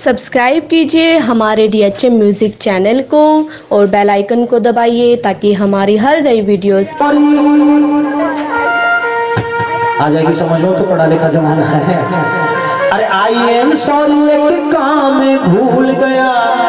Subscribe कीजिए हमारे DHM music channel को और बेल आइकन को दबाइए ताकि हमारी हर नई वीडियोस आ जाएगी। समझो तो पढ़ा लिखा जमाना है। अरे आई एम सॉरी एक काम में भूल गया,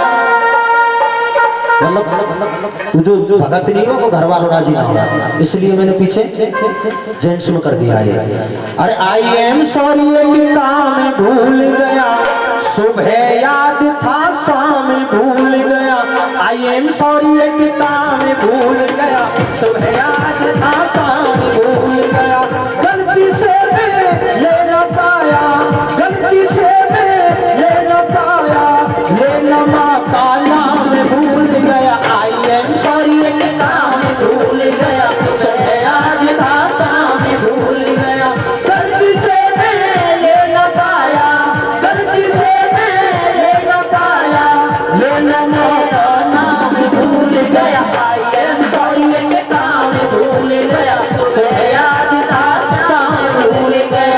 मतलब जो भगत नहीं हो वो घर वालों राजी ना हो, इसलिए मैंने पीछे जेंट्स में कर दिया है। अरे आई एम सॉरी एक काम में भूल गया, सुबह याद था शाम भूल गया। आई एम सॉरी एक काम में भूल गया, सुबह याद था शाम भूल गया। गलती से मैं ले न पाया, गलती से मैं ले न पाया, लेना माँ का नाम भूल गया। आई एम सॉरी एक काम में भूल गया, सुबह याद था शाम भूल गया। गलती से मैं ले न पाया, गलती से मैं ले न पाया, लेना माँ का नाम भूल गया। आई एम सॉरी एक काम में भूल गया, सुबह याद था शाम भूल गया।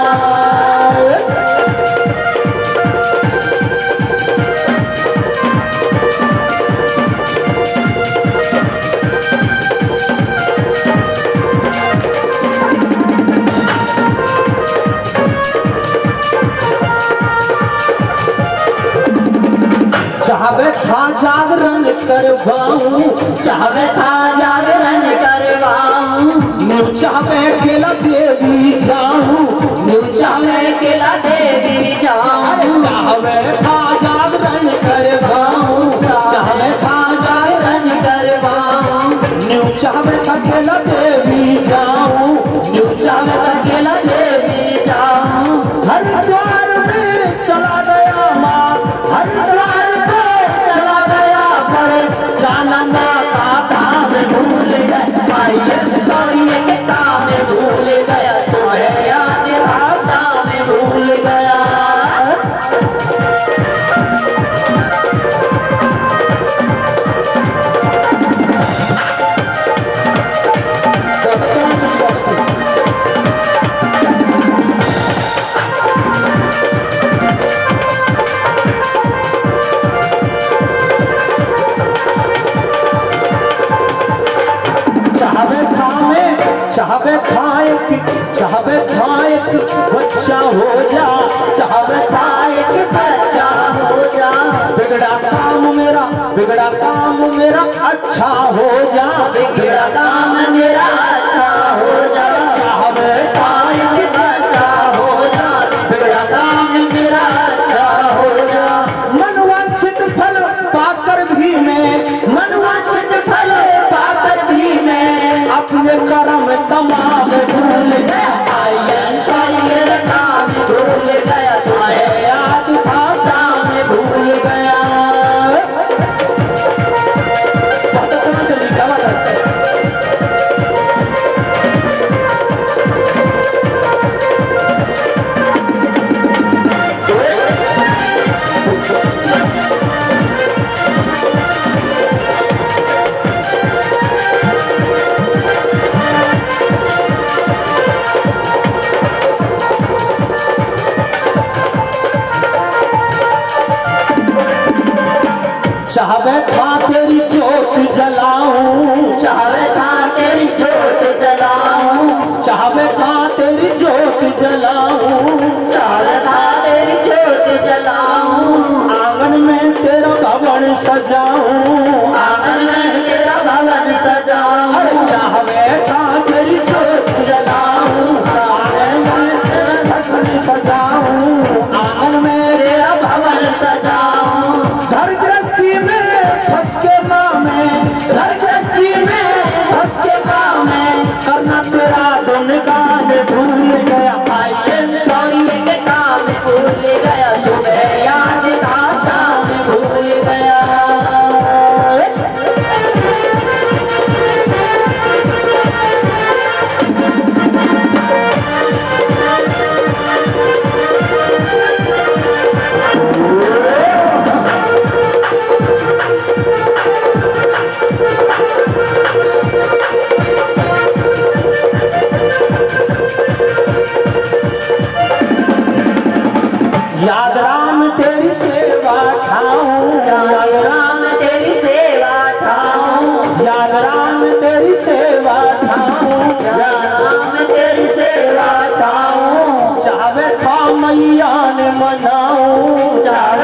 चाहवे था जागरण करवाऊं, चाहवे था जागरण करवाऊं, न्यू चाहवे केला देवी जाऊं, न्यू चाहवे केला देवी जाऊं। अरे चाहवे था जागरण करवाऊं, चाहवे था जागरण करवाऊं, न्यू चाहवे था केला देवी जाऊं, न्यू चाहवे था केला देवी जाऊं। हर द्वार में चला गया माँ, हर द्वार भूल गया। आई एम सॉरी एक काम भूल गया, सुबह याद था शाम भूल गया। चाहवे था एक बच्चा हो जा, चाहवे था एक बच्चा हो जा। बिगड़ा काम मेरा अच्छा हो जा, बिगड़ा काम मेरा अच्छा हो जा। चाहवे था एक बच्चा हो जा, बिगड़ा काम मेरा अच्छा हो जा। मनवांछित फल पाकर भी मैं, मनवांछित फल पाकर भी मैं अपने कर्म तमाम भूल गया। आई एम सॉरी एक काम भूल गया, सुबह याद था शाम भूल गया। चाहवे था तेरी जोत जलाऊं, चाहवे था तेरी जोत जलाऊं, चाहवे था तेरी जोत जलाऊं, चाहवे था तेरी जोत जलाऊं। आंगन में तेरा भवन सजाऊं, आंगन में तेरा भवन सजाऊं। चाहवे था तेरी जोत जलाऊं, आंगन में तेरा भवन सजाऊं, आंगन में तेरा भवन सजाऊं। घर गृहस्थी में फंस के माँ में, घर गृहस्थी में फंस के माँ में करना तेरा गुनगान भूल गया। आई एम सॉरी एक काम भूल गया, सुबह याद था शाम भूल गया। याद राम तेरी से मनाऊं